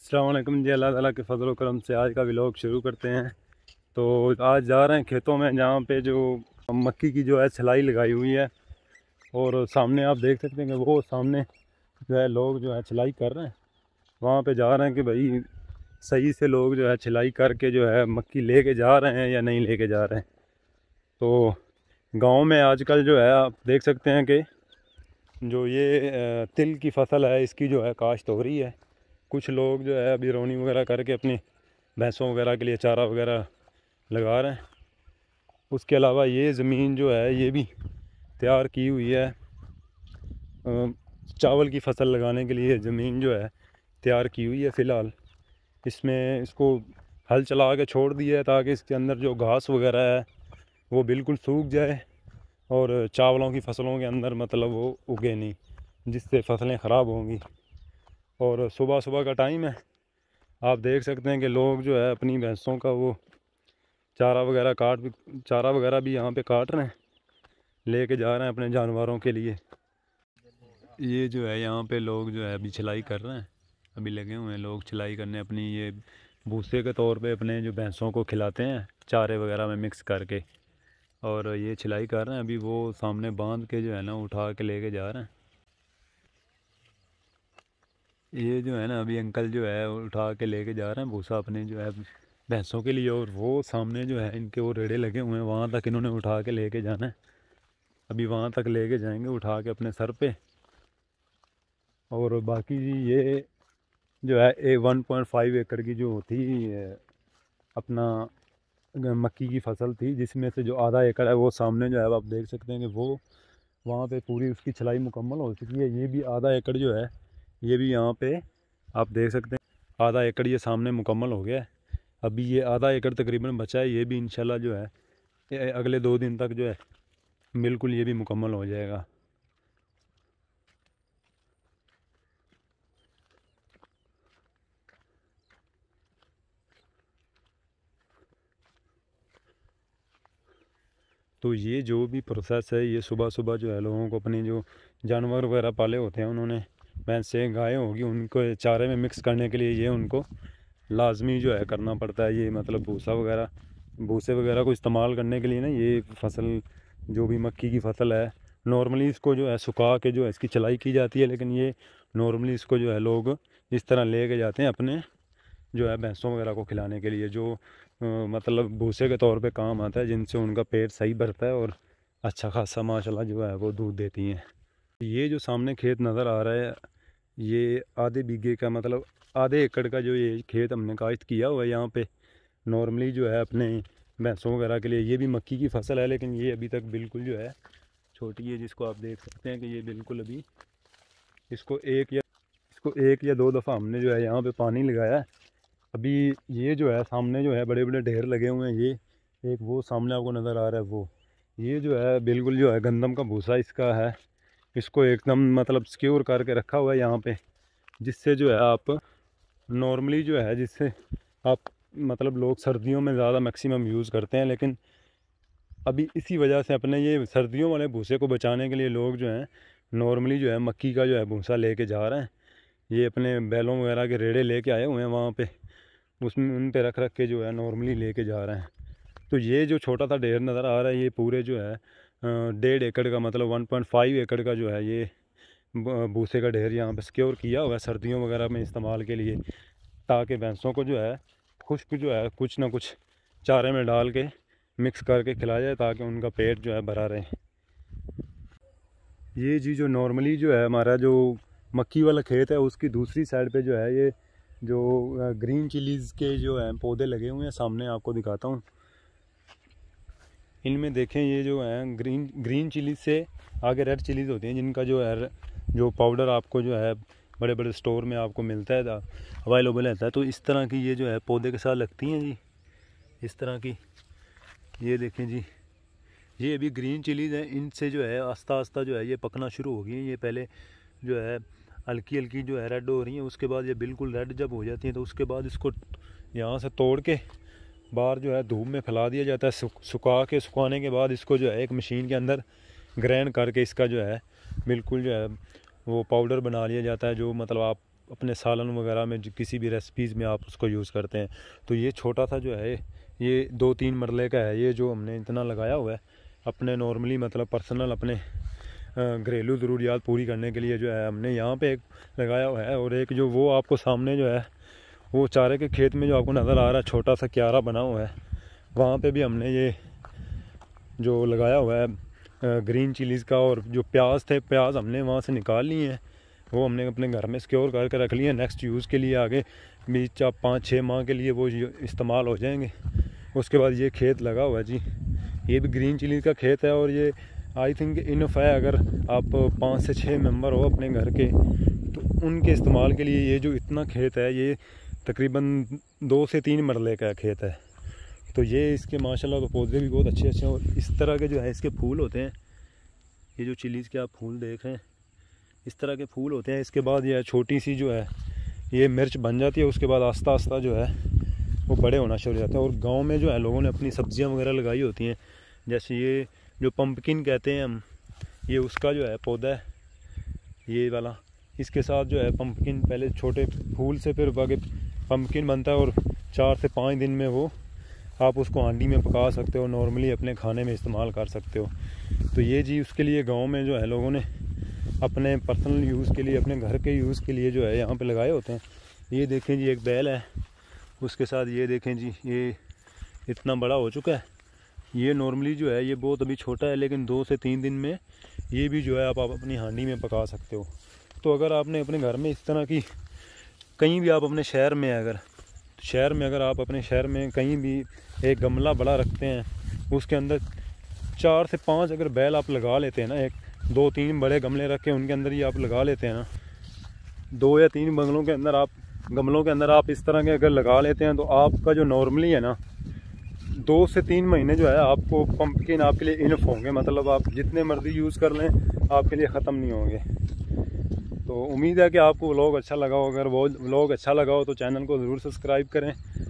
अस्सलाम वालेकुम जी। अल्लाह ताला के फजल करम से आज का व्लॉग शुरू करते हैं। तो आज जा रहे हैं खेतों में जहाँ पे जो मक्की की जो है सिलाई लगाई हुई है। और सामने आप देख सकते हैं कि वो सामने जो है लोग जो है सिलाई कर रहे हैं। वहाँ पे जा रहे हैं कि भाई सही से लोग जो है सिलाई करके जो है मक्की लेके जा रहे हैं या नहीं लेके जा रहे हैं। तो गांव में आजकल जो है आप देख सकते हैं कि जो ये तिल की फसल है इसकी जो है काश्त हो रही है। कुछ लोग जो है अभी रोनी वगैरह करके अपनी भैंसों वगैरह के लिए चारा वगैरह लगा रहे हैं। उसके अलावा ये ज़मीन जो है ये भी तैयार की हुई है चावल की फसल लगाने के लिए। ज़मीन जो है तैयार की हुई है फ़िलहाल। इसमें इसको हल चला के छोड़ दिया है ताकि इसके अंदर जो घास वगैरह है वो बिल्कुल सूख जाए और चावलों की फसलों के अंदर मतलब वो उगे नहीं, जिससे फसलें ख़राब होंगी। और सुबह सुबह का टाइम है, आप देख सकते हैं कि लोग जो है अपनी भैंसों का वो चारा वगैरह भी यहाँ पे काट रहे हैं, लेके जा रहे हैं अपने जानवरों के लिए। ये जो है यहाँ पे लोग जो है अभी छिलाई कर रहे हैं, अभी लगे हुए हैं लोग छिलाई करने। अपनी ये भूसे के तौर पे अपने जो भैंसों को खिलाते हैं चारे वगैरह में मिक्स करके, और ये छिलाई कर रहे हैं। अभी वो सामने बांध के जो है ना उठा के लेके जा रहे हैं। ये जो है ना अभी अंकल जो है उठा के लेके जा रहे हैं भूसा अपने जो है भैंसों के लिए। और वो सामने जो है इनके वो रेड़े लगे हुए हैं, वहाँ तक इन्होंने उठा के लेके जाना है। अभी वहाँ तक लेके जाएंगे उठा के अपने सर पे। और बाकी जी ये जो है 1.5 एकड़ की जो थी अपना मक्की की फसल थी, जिसमें से जो आधा एकड़ है वो सामने जो है आप देख सकते हैं कि वो वहाँ पे पूरी उसकी छिलाई मुकम्मल हो चुकी है। ये भी आधा एकड़ जो है ये भी यहाँ पे आप देख सकते हैं आधा एकड़ ये सामने मुकम्मल हो गया है। अभी ये आधा एकड़ तकरीबन बचा है, ये भी इंशाल्लाह जो है अगले 2 दिन तक जो है बिल्कुल ये भी मुकम्मल हो जाएगा। तो ये जो भी प्रोसेस है ये सुबह सुबह जो है लोगों को अपने जो जानवर वगैरह पाले होते हैं उन्होंने भैंसें गायें होगी उनको चारे में मिक्स करने के लिए ये उनको लाजमी जो है करना पड़ता है। ये मतलब भूसे वगैरह को इस्तेमाल करने के लिए ना ये फसल जो भी मक्की की फसल है नॉर्मली इसको जो है सुखा के जो है इसकी चलाई की जाती है, लेकिन ये नॉर्मली इसको जो है लोग इस तरह ले के जाते हैं अपने जो है भैंसों वगैरह को खिलाने के लिए, जो मतलब भूसे के तौर पे काम आता है, जिनसे उनका पेट सही भरता है और अच्छा खासा माशाल्लाह जो है वो दूध देती हैं। ये जो सामने खेत नज़र आ रहा है ये आधे बीघे का मतलब आधे एकड़ का जो ये खेत हमने काश्त किया हुआ है यहाँ पे नॉर्मली जो है अपने भैंसों वगैरह के लिए। ये भी मक्की की फसल है, लेकिन ये अभी तक बिल्कुल जो है छोटी है, जिसको आप देख सकते हैं कि ये बिल्कुल अभी इसको एक या 2 दफ़ा हमने जो है यहाँ पे पानी लगाया है। अभी ये जो है सामने जो है बड़े बड़े ढेर लगे हुए हैं। ये एक वो सामने आपको नज़र आ रहा है वो ये जो है बिल्कुल जो है गंदम का भूसा इसका है। इसको एकदम मतलब सिक्योर करके रखा हुआ है यहाँ पे, जिससे जो है आप नॉर्मली जो है जिससे आप मतलब लोग सर्दियों में ज़्यादा मैक्सिमम यूज़ करते हैं, लेकिन अभी इसी वजह से अपने ये सर्दियों वाले भूसे को बचाने के लिए लोग जो हैं नॉर्मली जो है मक्की का जो है भूसा लेके जा रहे हैं। ये अपने बैलों वगैरह के रेड़े लेके आए हुए हैं वहाँ पे, उसमें उन पे रख रख के जो है नॉर्मली लेके जा रहे हैं। तो ये जो छोटा सा ढेर नज़र आ रहा है ये पूरे जो है 1.5 एकड़ का मतलब 1.5 एकड़ का जो है ये भूसे का ढेर यहाँ पे सिक्योर किया हुआ है सर्दियों वगैरह में इस्तेमाल के लिए, ताकि भैंसों को जो है खुश्क जो है कुछ ना कुछ चारे में डाल के मिक्स करके खिलाया जाए ताकि उनका पेट जो है भरा रहे। ये जी जो नॉर्मली जो है हमारा जो मक्की वाला खेत है उसकी दूसरी साइड पे जो है ये जो ग्रीन चिलीज़ के जो है पौधे लगे हुए हैं, सामने आपको दिखाता हूँ। इनमें देखें ये जो है ग्रीन चिलीज़ से आगे रेड चिलीज़ होती हैं, जिनका जो है जो पाउडर आपको जो है बड़े बड़े स्टोर में आपको मिलता है अवेलेबल रहता है। तो इस तरह की ये जो है पौधे के साथ लगती हैं जी, इस तरह की। ये देखें जी ये अभी ग्रीन चिलीज़ है, इनसे जो है आस्ता आस्ता जो है ये पकना शुरू हो गई है। ये पहले जो है हल्की हल्की जो है रेड हो रही हैं, उसके बाद ये बिल्कुल रेड जब हो जाती हैं तो उसके बाद इसको यहाँ से तोड़ के बाहर जो है धूप में फैला दिया जाता है। सुखाने के बाद इसको जो है एक मशीन के अंदर ग्राइंड करके इसका जो है बिल्कुल जो है वो पाउडर बना लिया जाता है, जो मतलब आप अपने सालन वगैरह में किसी भी रेसिपीज़ में आप उसको यूज़ करते हैं। तो ये छोटा सा जो है ये 2-3 मरले का है, ये जो हमने इतना लगाया हुआ है अपने नॉर्मली मतलब पर्सनल अपने घरेलू ज़रूरियात पूरी करने के लिए जो है हमने यहाँ पे एक लगाया हुआ है। और एक जो वो आपको सामने जो है वो चारे के खेत में जो आपको नज़र आ रहा है छोटा सा क्यारा बना हुआ है, वहाँ पे भी हमने ये जो लगाया हुआ है ग्रीन चिलीज़ का। और जो प्याज थे, प्याज हमने वहाँ से निकाल लिए हैं, वो हमने अपने घर में सिक्योर करके रख लिए हैं नेक्स्ट यूज़ के लिए। आगे 5-6 माह के लिए वो इस्तेमाल हो जाएंगे। उसके बाद ये खेत लगा हुआ है जी, ये भी ग्रीन चिली का खेत है। और ये आई थिंक इनफ है, अगर आप 5 से 6 मेंबर हो अपने घर के तो उनके इस्तेमाल के लिए ये जो इतना खेत है ये तकरीबन 2 से 3 मरले का खेत है। तो ये इसके माशाल्लाह तो पौधे भी बहुत अच्छे अच्छे हैं। और इस तरह के जो है इसके फूल होते हैं, ये जो चिलीज़ के आप फूल देख रहे हैं इस तरह के फूल होते हैं। इसके बाद ये छोटी सी जो है ये मिर्च बन जाती है, उसके बाद आस्ता आस्ता जो है वो बड़े होना शुरू हो जाते हैं। और गांव में जो है लोगों ने अपनी सब्जियां वगैरह लगाई होती हैं, जैसे ये जो पंपकिन कहते हैं हम, ये उसका जो है पौधा है ये वाला। इसके साथ जो है पंपकिन पहले छोटे फूल से फिर आगे पंपकिन बनता है और 4 से 5 दिन में वो आप उसको हांडी में पका सकते हो, नॉर्मली अपने खाने में इस्तेमाल कर सकते हो। तो ये जी उसके लिए गांव में जो है लोगों ने अपने पर्सनल यूज़ के लिए, अपने घर के यूज़ के लिए जो है यहाँ पे लगाए होते हैं। ये देखें जी एक बैल है, उसके साथ ये देखें जी ये इतना बड़ा हो चुका है। ये नॉर्मली जो है ये बहुत अभी छोटा है, लेकिन 2 से 3 दिन में ये भी जो है आप अपनी हांडी में पका सकते हो। तो अगर आपने अपने घर में इस तरह की कहीं भी आप अपने शहर में अगर आप अपने शहर में कहीं भी एक गमला बड़ा रखते हैं, उसके अंदर 4 से 5 अगर बैल आप लगा लेते हैं ना, एक 2-3 बड़े गमले रख के उनके अंदर ही आप लगा लेते हैं ना, 2 या 3 गमलों के अंदर आप इस तरह के अगर लगा लेते हैं तो आपका जो नॉर्मली है ना 2 से 3 महीने जो है आपको पंपकिन आपके लिए इनफ होंगे। मतलब आप जितने मर्जी यूज़ कर लें आपके लिए ख़त्म नहीं होंगे। तो उम्मीद है कि आपको व्लॉग अच्छा लगा हो। अगर वो व्लॉग अच्छा लगा हो तो चैनल को ज़रूर सब्सक्राइब करें।